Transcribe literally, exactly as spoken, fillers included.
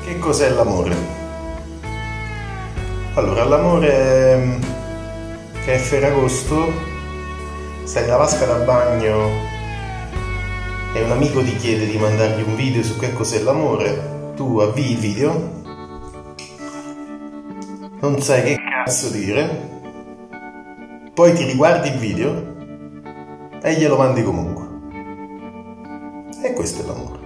Che cos'è l'amore? Allora, l'amore che è Ferragosto, stai nella vasca da bagno e un amico ti chiede di mandargli un video su che cos'è l'amore, tu avvii il video, non sai che cazzo dire, poi ti riguardi il video e glielo mandi comunque. E questo è l'amore.